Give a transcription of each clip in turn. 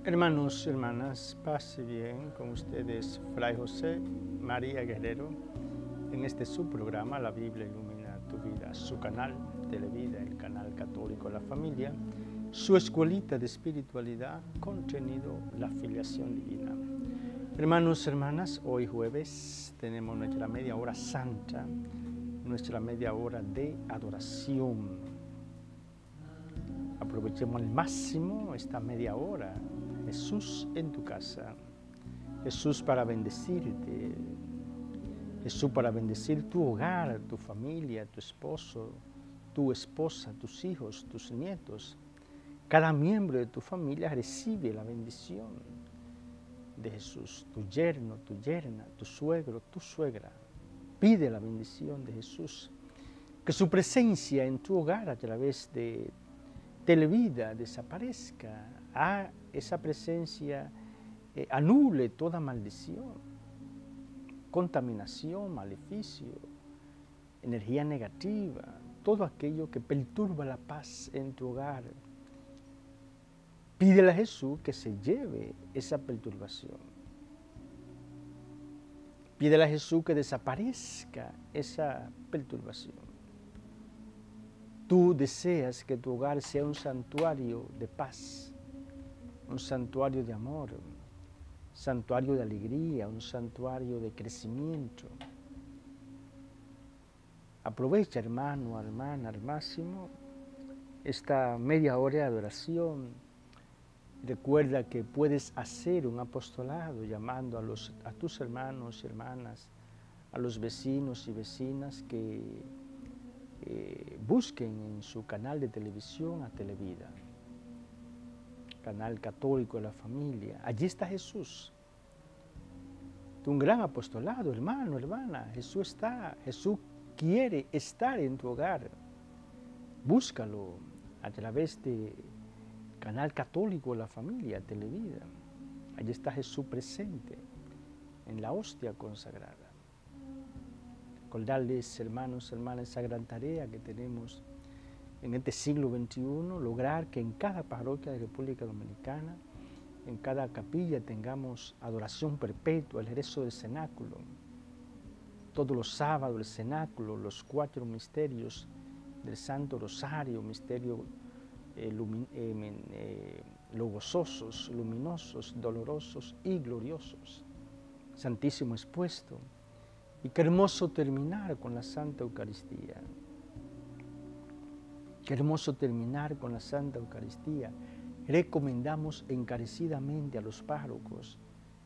Hermanos, hermanas, paz y bien con ustedes, Fray José María Guerrero, en este su programa, La Biblia Ilumina Tu Vida, su canal Televida, el canal católico de la familia, su escuelita de espiritualidad, contenido La Filiación Divina. Hermanos, hermanas, hoy jueves tenemos nuestra media hora santa, nuestra media hora de adoración. Aprovechemos al máximo esta media hora. Jesús en tu casa, Jesús para bendecirte, Jesús para bendecir tu hogar, tu familia, tu esposo, tu esposa, tus hijos, tus nietos. Cada miembro de tu familia recibe la bendición de Jesús. Tu yerno, tu yerna, tu suegro, tu suegra. Pide la bendición de Jesús. Que su presencia en tu hogar a través de Televida desaparezca. Esa presencia anule toda maldición, contaminación, maleficio, energía negativa, todo aquello que perturba la paz en tu hogar. Pídele a Jesús que se lleve esa perturbación. Pídele a Jesús que desaparezca esa perturbación. Tú deseas que tu hogar sea un santuario de paz, un santuario de amor, un santuario de alegría, un santuario de crecimiento. Aprovecha, hermano, hermana, al máximo esta media hora de adoración. Recuerda que puedes hacer un apostolado llamando a tus hermanos y hermanas, a los vecinos y vecinas que busquen en su canal de televisión a Televida, canal católico de la familia. Allí está Jesús. Un gran apostolado, hermano, hermana. Jesús está, Jesús quiere estar en tu hogar. Búscalo a través de canal católico de la familia, Televida. Allí está Jesús presente en la hostia consagrada. Recordarles, hermanos, hermanas, esa gran tarea que tenemos en este siglo XXI, lograr que en cada parroquia de República Dominicana, en cada capilla tengamos adoración perpetua, el rezo del cenáculo. Todos los sábados el cenáculo, los 4 misterios del Santo Rosario, misterios los gozosos, luminosos, dolorosos y gloriosos. Santísimo expuesto. Y qué hermoso terminar con la Santa Eucaristía. Qué hermoso terminar con la Santa Eucaristía. Recomendamos encarecidamente a los párrocos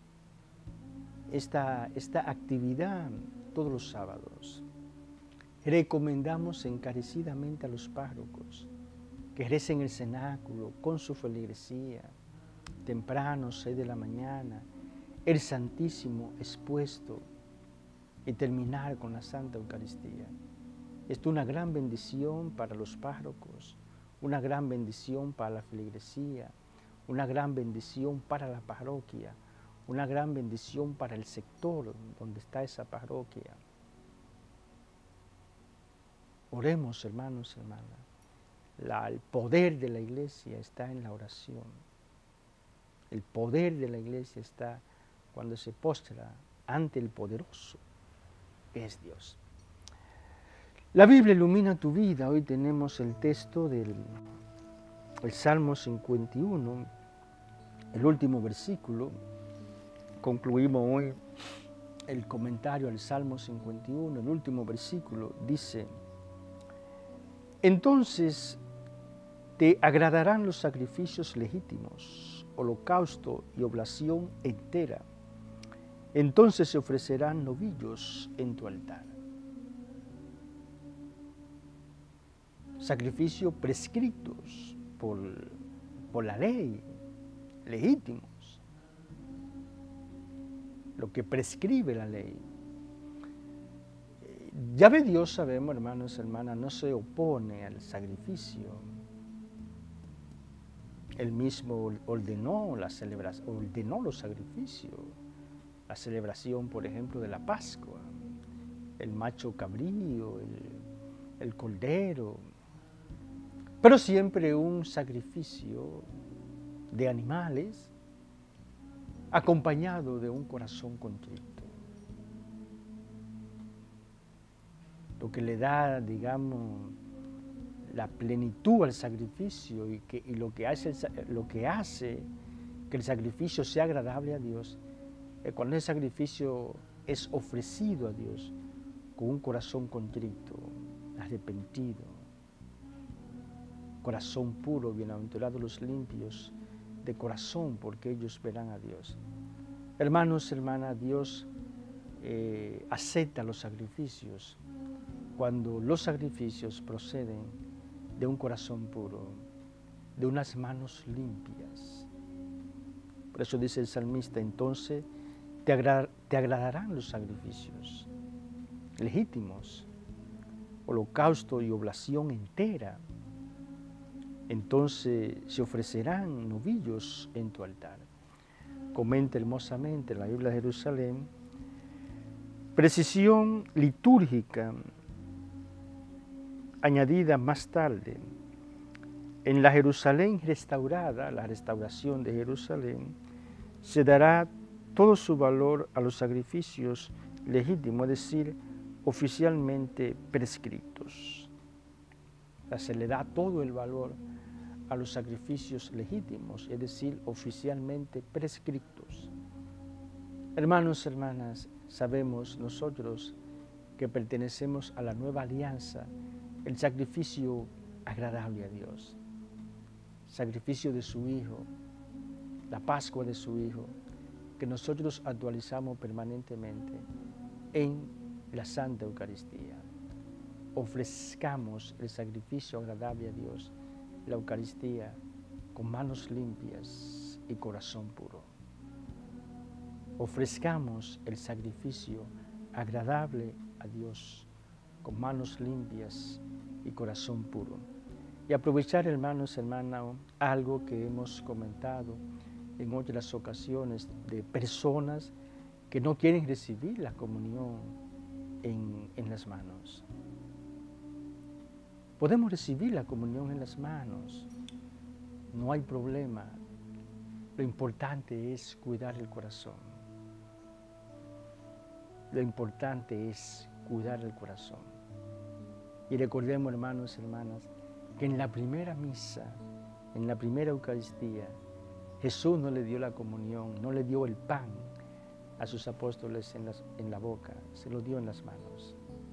esta actividad todos los sábados. Recomendamos encarecidamente a los párrocos que recen el cenáculo con su feligresía, temprano, 6 de la mañana, el Santísimo expuesto y terminar con la Santa Eucaristía. Esto es una gran bendición para los párrocos, una gran bendición para la feligresía, una gran bendición para la parroquia, una gran bendición para el sector donde está esa parroquia. Oremos, hermanos y hermanas. El poder de la iglesia está en la oración. El poder de la iglesia está cuando se postra ante el poderoso, que es Dios. La Biblia ilumina tu vida. Hoy tenemos el texto del Salmo 51, el último versículo. Concluimos hoy el comentario al Salmo 51, el último versículo dice: entonces te agradarán los sacrificios legítimos, holocausto y oblación entera. Entonces se ofrecerán novillos en tu altar. Sacrificios prescritos por la ley, legítimos. Lo que prescribe la ley. Yahvé Dios, sabemos, hermanos y hermanas, no se opone al sacrificio. Él mismo ordenó la celebración, ordenó los sacrificios. La celebración, por ejemplo, de la Pascua, el macho cabrío, el cordero, pero siempre un sacrificio de animales acompañado de un corazón contrito. Lo que le da, digamos, la plenitud al sacrificio y lo que hace que el sacrificio sea agradable a Dios es cuando ese sacrificio es ofrecido a Dios con un corazón contrito, arrepentido, corazón puro, bienaventurados los limpios de corazón, porque ellos verán a Dios. Hermanos, hermanas, Dios acepta los sacrificios cuando los sacrificios proceden de un corazón puro, de unas manos limpias. Por eso dice el salmista, entonces te agradarán los sacrificios legítimos, holocausto y oblación entera. Entonces se ofrecerán novillos en tu altar. Comenta hermosamente la Biblia de Jerusalén, precisión litúrgica añadida más tarde. En la Jerusalén restaurada, la restauración de Jerusalén, se dará todo su valor a los sacrificios legítimos, es decir, oficialmente prescritos. O sea, se le da todo el valor a los sacrificios legítimos, es decir, oficialmente prescritos. Hermanos, hermanas, sabemos nosotros que pertenecemos a la nueva alianza, el sacrificio agradable a Dios, sacrificio de su Hijo, la Pascua de su Hijo, que nosotros actualizamos permanentemente en la Santa Eucaristía. Ofrezcamos el sacrificio agradable a Dios, la Eucaristía, con manos limpias y corazón puro. Ofrezcamos el sacrificio agradable a Dios, con manos limpias y corazón puro. Y aprovechar, hermanos, hermanas, algo que hemos comentado en otras ocasiones de personas que no quieren recibir la comunión en las manos. Podemos recibir la comunión en las manos, no hay problema. Lo importante es cuidar el corazón. Lo importante es cuidar el corazón. Y recordemos, hermanos y hermanas, que en la primera misa, en la primera Eucaristía, Jesús no le dio la comunión, no le dio el pan a sus apóstoles en la boca, se lo dio en las manos.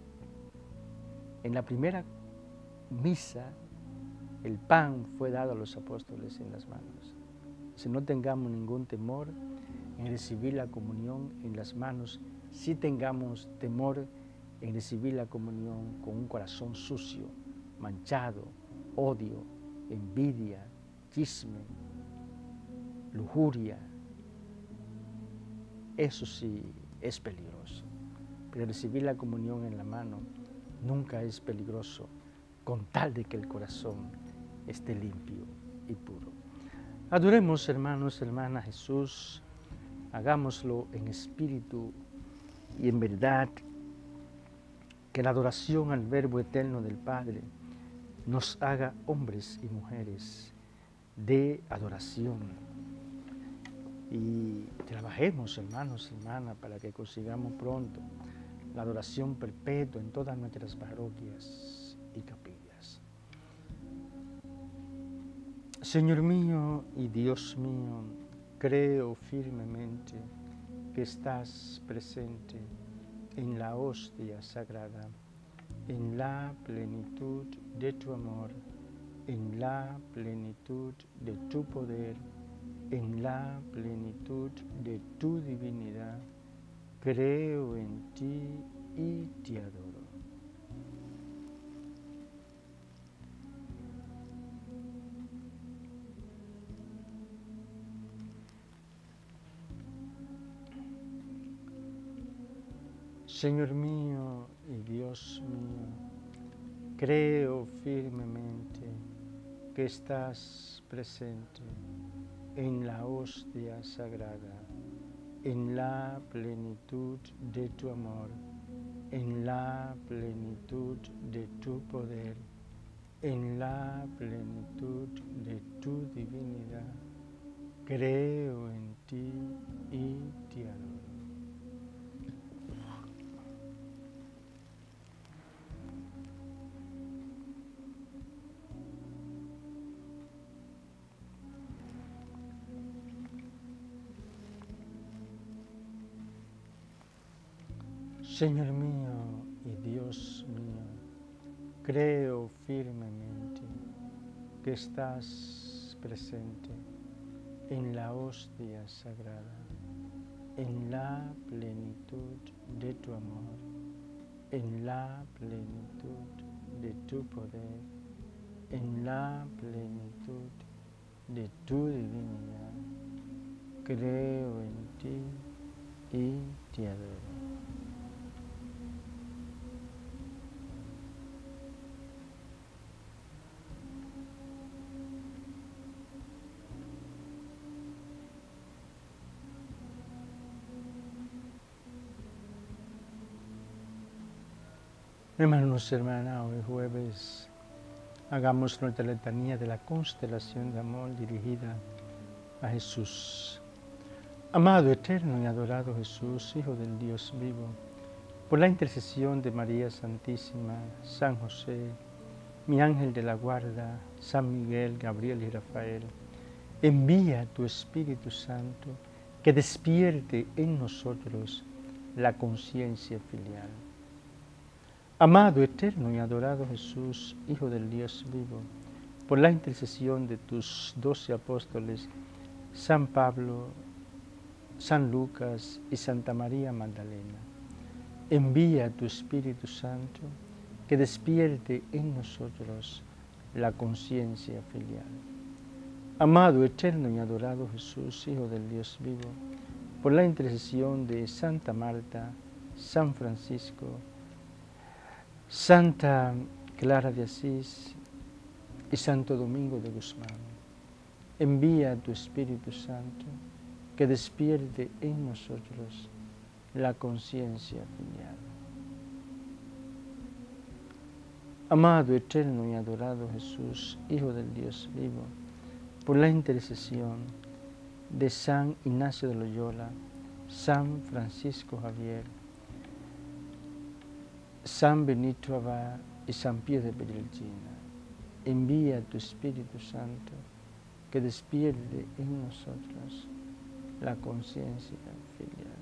En la primera misa, el pan fue dado a los apóstoles en las manos. Si no tengamos ningún temor en recibir la comunión en las manos, sí tengamos temor en recibir la comunión con un corazón sucio, manchado, odio, envidia, chisme, lujuria. Eso sí es peligroso. Pero recibir la comunión en la mano nunca es peligroso, con tal de que el corazón esté limpio y puro. Adoremos, hermanos, hermanas, Jesús, hagámoslo en espíritu y en verdad, que la adoración al Verbo eterno del Padre nos haga hombres y mujeres de adoración. Y trabajemos, hermanos y hermanas, para que consigamos pronto la adoración perpetua en todas nuestras parroquias y capillas. Señor mío y Dios mío, creo firmemente que estás presente en la hostia sagrada, en la plenitud de tu amor, en la plenitud de tu poder, en la plenitud de tu divinidad. Creo en ti y te adoro. Señor mío y Dios mío, creo firmemente que estás presente en la hostia sagrada, en la plenitud de tu amor, en la plenitud de tu poder, en la plenitud de tu divinidad. Creo en ti y te adoro. Señor mío y Dios mío, creo firmemente que estás presente en la hostia sagrada, en la plenitud de tu amor, en la plenitud de tu poder, en la plenitud de tu divinidad. Creo en ti y te adoro. Hermanos y hermanas, hoy jueves hagamos nuestra letanía de la constelación de amor dirigida a Jesús. Amado, eterno y adorado Jesús, Hijo del Dios vivo, por la intercesión de María Santísima, San José, mi ángel de la guarda, San Miguel, Gabriel y Rafael, envía tu Espíritu Santo que despierte en nosotros la conciencia filial. Amado, eterno y adorado Jesús, Hijo del Dios vivo, por la intercesión de tus 12 apóstoles, San Pablo, San Lucas y Santa María Magdalena, envía tu Espíritu Santo que despierte en nosotros la conciencia filial. Amado, eterno y adorado Jesús, Hijo del Dios vivo, por la intercesión de Santa Marta, San Francisco, Santa Clara de Asís y Santo Domingo de Guzmán, envía tu Espíritu Santo que despierte en nosotros la conciencia filial. Amado, eterno y adorado Jesús, Hijo del Dios vivo, por la intercesión de San Ignacio de Loyola, San Francisco Javier, San Benito Abad y San Pío de Pietrelcina, envía tu Espíritu Santo que despierte en nosotros la conciencia filial.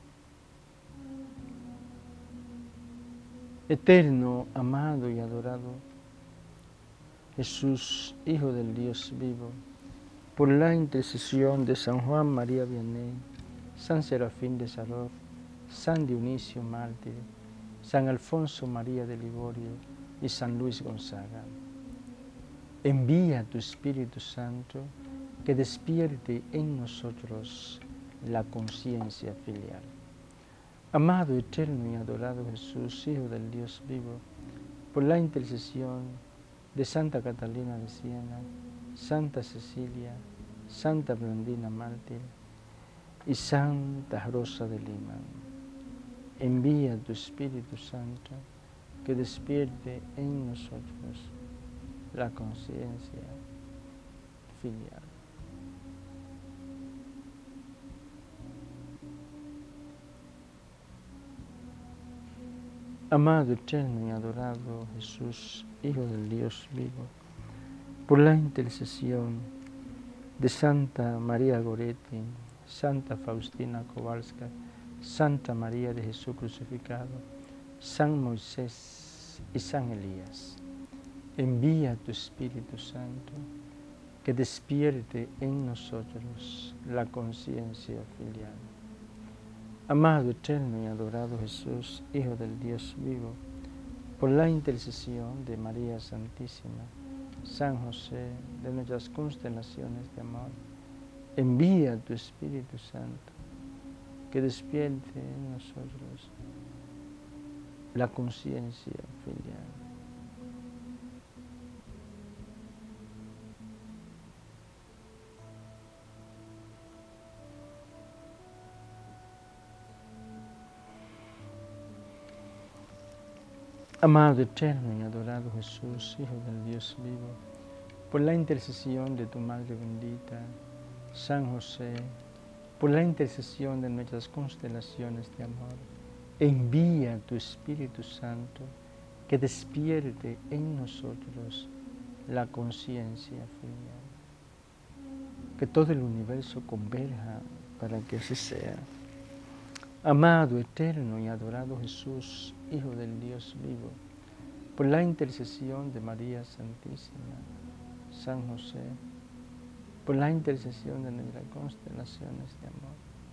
Eterno, amado y adorado Jesús, Hijo del Dios vivo, por la intercesión de San Juan María Vianney, San Serafín de Sarov, San Dionisio Mártir, San Alfonso María de Ligorio y San Luis Gonzaga, envía tu Espíritu Santo que despierte en nosotros la conciencia filial. Amado, eterno y adorado Jesús, Hijo del Dios vivo, por la intercesión de Santa Catalina de Siena, Santa Cecilia, Santa Blandina Mártir y Santa Rosa de Lima, envía tu Espíritu Santo que despierte en nosotros la conciencia filial. Amado, eterno y adorado Jesús, Hijo del Dios vivo, por la intercesión de Santa María Goretti, Santa Faustina Kowalska, Santa María de Jesús crucificado, San Moisés y San Elías, envía tu Espíritu Santo que despierte en nosotros la conciencia filial. Amado, eterno y adorado Jesús, Hijo del Dios vivo, por la intercesión de María Santísima, San José, de nuestras constelaciones de amor, envía tu Espíritu Santo que despierte en nosotros la conciencia filial. Amado, eterno y adorado Jesús, Hijo del Dios vivo, por la intercesión de tu Madre bendita, San José, por la intercesión de nuestras constelaciones de amor, envía tu Espíritu Santo que despierte en nosotros la conciencia filial. Que todo el universo converja para que así sea. Amado, eterno y adorado Jesús, Hijo del Dios vivo, por la intercesión de María Santísima, San José, por la intercesión de nuestras constelaciones de amor,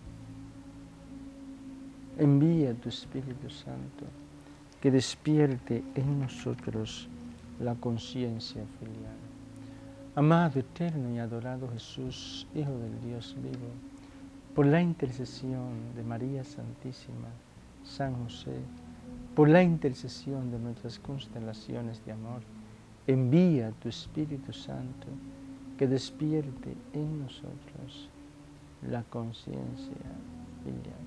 envía tu Espíritu Santo que despierte en nosotros la conciencia filial. Amado, eterno y adorado Jesús, Hijo del Dios vivo, por la intercesión de María Santísima, San José, por la intercesión de nuestras constelaciones de amor, envía tu Espíritu Santo que despierte en nosotros la conciencia filial.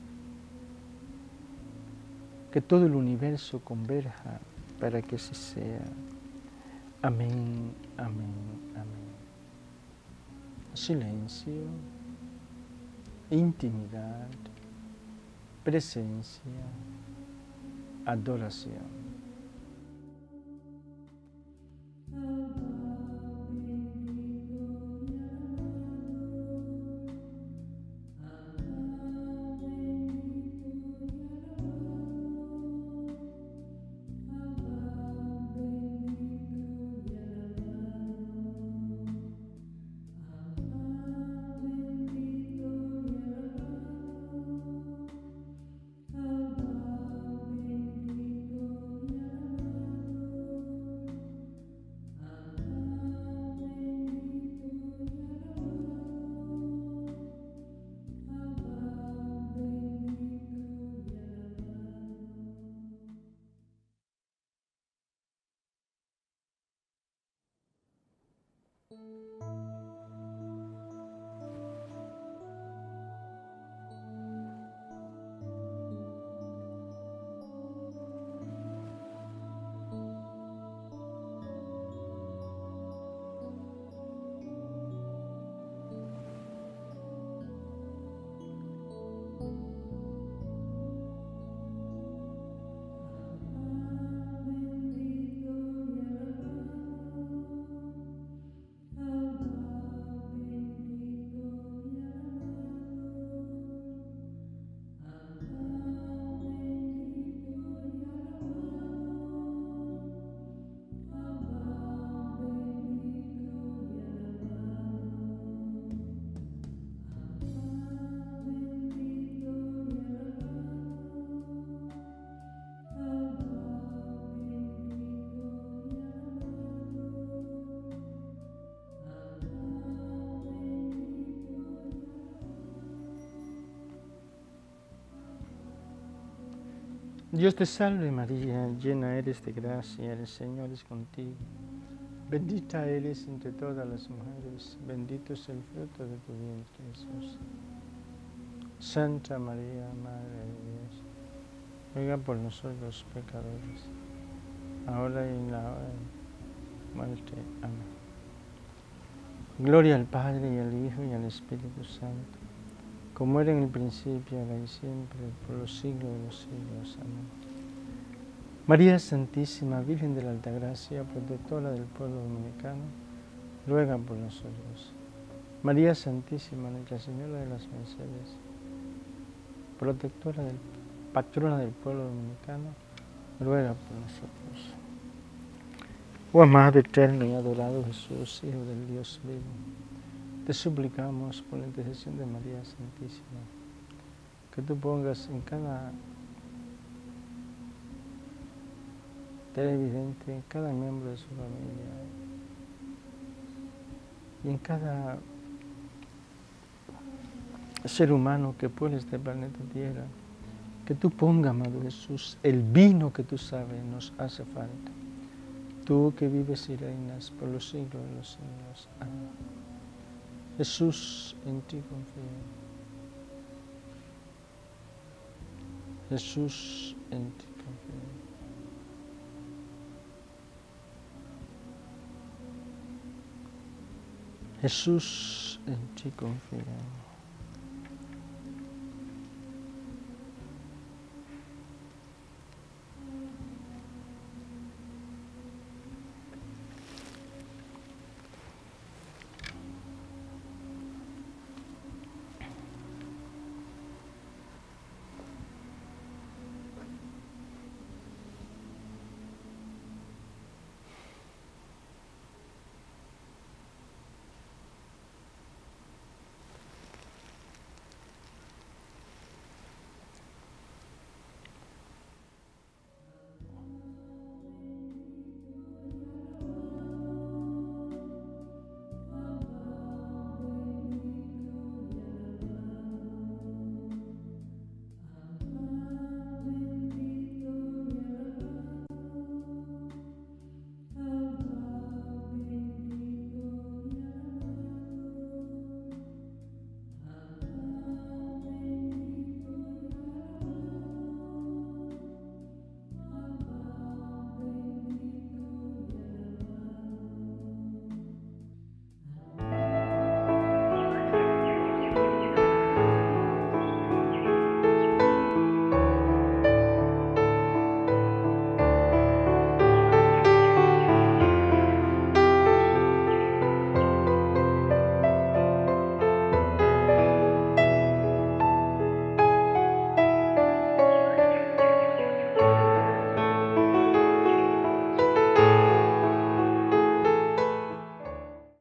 Que todo el universo converja para que así sea. Amén, amén, amén. Silencio, intimidad, presencia, adoración. Dios te salve María, llena eres de gracia, el Señor es contigo. Bendita eres entre todas las mujeres, bendito es el fruto de tu vientre, Jesús. Santa María, Madre de Dios, ruega por nosotros pecadores, ahora y en la hora de muerte. Amén. Gloria al Padre, y al Hijo, y al Espíritu Santo, como era en el principio, ahora y siempre, por los siglos de los siglos. Amén. María Santísima, Virgen de la Altagracia, protectora del pueblo dominicano, ruega por nosotros. María Santísima, Nuestra Señora de las Mercedes, patrona del pueblo dominicano, ruega por nosotros. Oh amado, eterno y adorado Jesús, Hijo del Dios vivo, te suplicamos por la intercesión de María Santísima, que tú pongas en cada televidente, en cada miembro de su familia y en cada ser humano que puebla este planeta Tierra, que tú pongas, amado Jesús, el vino que tú sabes nos hace falta. Tú que vives y reinas por los siglos de los siglos. Amén. Jesús, en ti confío. Jesús, en ti confío. Jesús, En ti confío.